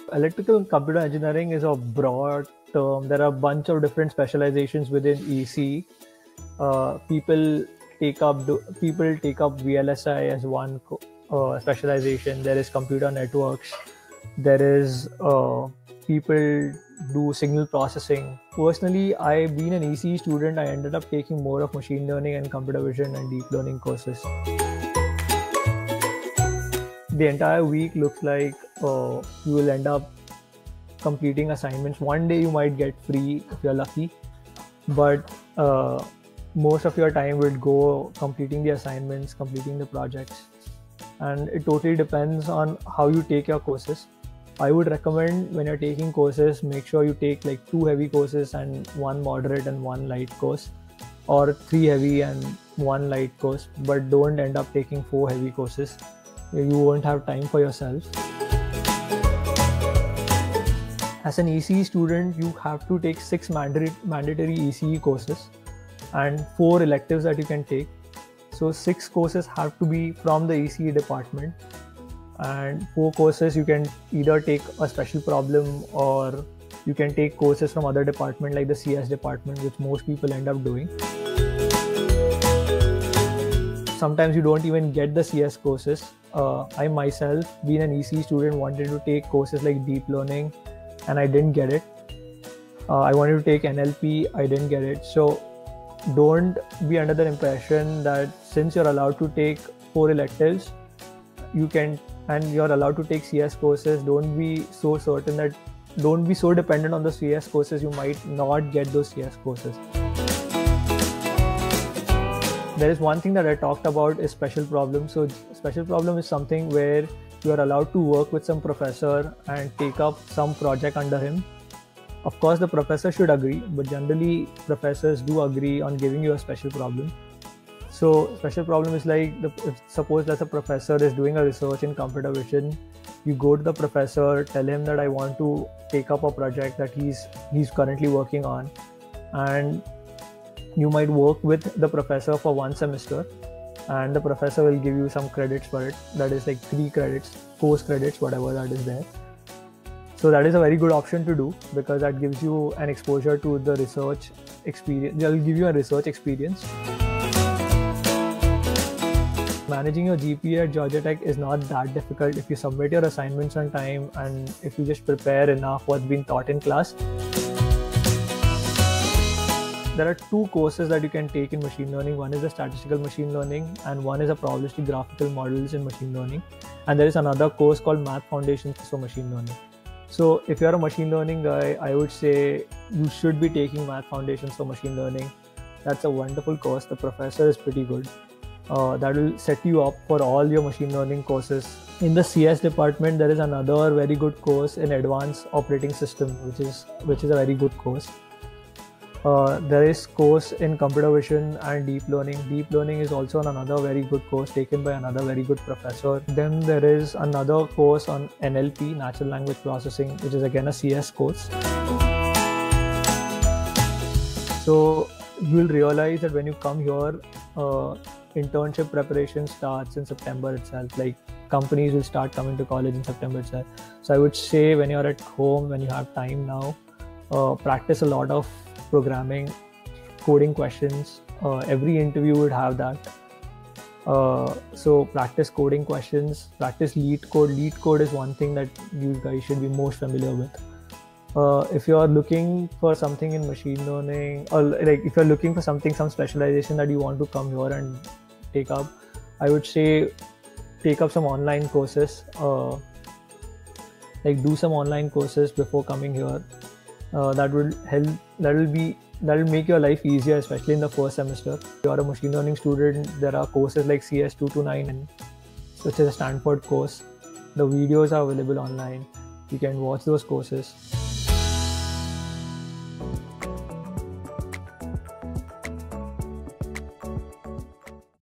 Electrical and computer engineering is a broad term. There are a bunch of different specializations within EC. People people take up VLSI as one specialization. There is computer networks. There is people do signal processing. Personally, I've been an ECE student. I ended up taking more of machine learning and computer vision and deep learning courses. The entire week looks like you will end up completing assignments. One day you might get free if you're lucky, but most of your time will go completing the assignments, completing the projects, and it totally depends on how you take your courses. I would recommend when you're taking courses, make sure you take like 2 heavy courses and 1 moderate and 1 light course, or 3 heavy and 1 light course, but don't end up taking 4 heavy courses. You won't have time for yourself. As an ECE student, you have to take 6 mandatory ECE courses and 4 electives that you can take. So 6 courses have to be from the ECE department, and 4 courses you can either take a special problem, or you can take courses from other department like the CS department, which most people end up doing. Sometimes you don't even get the CS courses. I myself, being an ECE student, wanted to take courses like deep learning and I didn't get it. I wanted to take NLP, I didn't get it. So don't be under the impression that since you're allowed to take 4 electives, you can, and you're allowed to take CS courses, don't be so certain that, don't be so dependent on the CS courses, you might not get those CS courses. There is one thing that I talked about is special problems. So special problem is something where you are allowed to work with some professor and take up some project under him. Of course, the professor should agree, but generally professors do agree on giving you a special problem. So special problem is like, suppose that a professor is doing a research in computer vision. You go to the professor, tell him that I want to take up a project that he's currently working on, and you might work with the professor for 1 semester, and the professor will give you some credits for it. That is like 3 credits, course credits, whatever that is there. So that is a very good option to do, because that gives you an exposure to the research experience. They'll give you a research experience. Managing your GPA at Georgia Tech is not that difficult if you submit your assignments on time and if you just prepare enough what's been taught in class. There are 2 courses that you can take in machine learning. One is the statistical machine learning and one is a probabilistic graphical models in machine learning. And there is another course called Math Foundations for Machine Learning. So if you're a machine learning guy, I would say you should be taking Math Foundations for Machine Learning. That's a wonderful course. The professor is pretty good. That will set you up for all your machine learning courses. In the CS department, there is another very good course in Advanced Operating System, which is a very good course. There is course in computer vision and deep learning. Deep learning is also another very good course taken by another very good professor. Then there is another course on NLP, natural language processing, which is again a CS course. So you will realize that when you come here, internship preparation starts in September itself. Like companies will start coming to college in September itself. So I would say when you're at home, when you have time now, practice a lot of programming, coding questions. Every interview would have that. So practice coding questions, practice LeetCode. LeetCode is one thing that you guys should be most familiar with. If you're looking for something in machine learning, or like if you're looking for some specialization that you want to come here and take up, I would say take up some online courses. Like do some online courses before coming here. That will help. That will make your life easier, especially in the first semester. If you are a machine learning student, there are courses like CS 229, which is a Stanford course. The videos are available online. You can watch those courses.